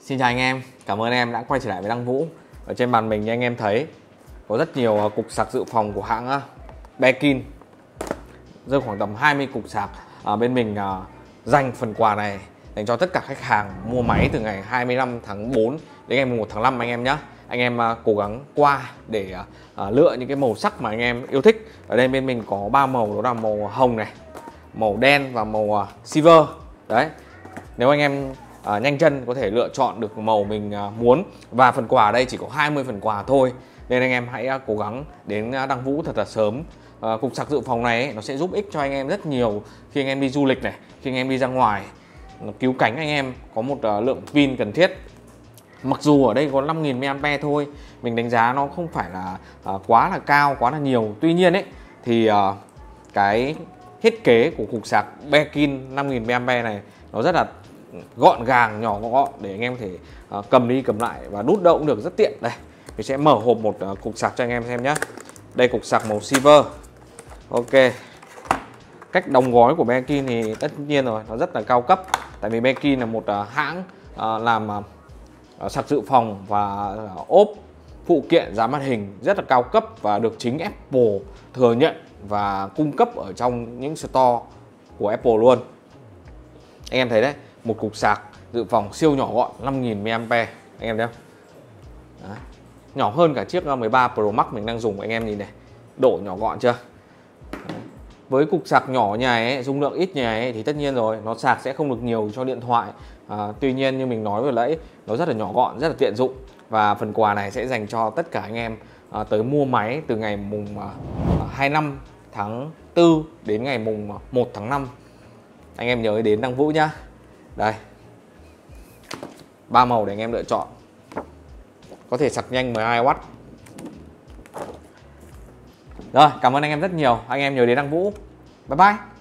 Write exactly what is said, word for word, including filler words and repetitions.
Xin chào anh em, cảm ơn anh em đã quay trở lại với Đăng Vũ. Ở trên bàn mình như anh em thấy có rất nhiều cục sạc dự phòng của hãng Belkin, rơi khoảng tầm hai mươi cục sạc. À, bên mình à, dành phần quà này dành cho tất cả khách hàng mua máy từ ngày hai mươi lăm tháng tư đến ngày mùng một tháng năm anh em nhé. Anh em à, cố gắng qua để à, lựa những cái màu sắc mà anh em yêu thích. Ở đây bên mình có ba màu, đó là màu hồng này, màu đen và màu à, silver. Đấy, nếu anh em À, nhanh chân có thể lựa chọn được màu mình à, muốn. Và phần quà ở đây chỉ có hai mươi phần quà thôi, nên anh em hãy à, cố gắng đến à, Đăng Vũ thật là sớm. à, Cục sạc dự phòng này ấy, nó sẽ giúp ích cho anh em rất nhiều khi anh em đi du lịch này, khi anh em đi ra ngoài, nó cứu cánh anh em có một à, lượng pin cần thiết. Mặc dù ở đây có năm nghìn mAh thôi, mình đánh giá nó không phải là à, quá là cao, quá là nhiều. Tuy nhiên ấy thì à, cái thiết kế của cục sạc Belkin năm nghìn mAh này nó rất là gọn gàng, nhỏ gọn để anh em có thể uh, cầm đi cầm lại và đút đâu cũng được, rất tiện. Đây, mình sẽ mở hộp một uh, cục sạc cho anh em xem nhé. Đây, cục sạc màu silver. Ok, cách đóng gói của Belkin thì tất nhiên rồi, nó rất là cao cấp. Tại vì Belkin là một uh, hãng uh, làm uh, sạc dự phòng và uh, ốp phụ kiện dán màn hình rất là cao cấp và được chính Apple thừa nhận và cung cấp ở trong những store của Apple luôn. Anh em thấy đấy, một cục sạc dự phòng siêu nhỏ gọn năm nghìn mAh, anh em thấy không? Đấy, nhỏ hơn cả chiếc mười ba Pro Max mình đang dùng, anh em nhìn này, độ nhỏ gọn chưa? Đấy. Với cục sạc nhỏ như này ấy, dung lượng ít như này ấy, thì tất nhiên rồi nó sạc sẽ không được nhiều cho điện thoại. à, Tuy nhiên như mình nói vừa nãy, nó rất là nhỏ gọn, rất là tiện dụng. Và phần quà này sẽ dành cho tất cả anh em à, tới mua máy từ ngày mùng à, hai mươi lăm tháng tư đến ngày mùng một tháng năm. Anh em nhớ đến Đăng Vũ nhá. Đây, ba màu để anh em lựa chọn, có thể sạc nhanh mười hai oát. Rồi, cảm ơn anh em rất nhiều. Anh em nhớ đến Đăng Vũ. Bye bye.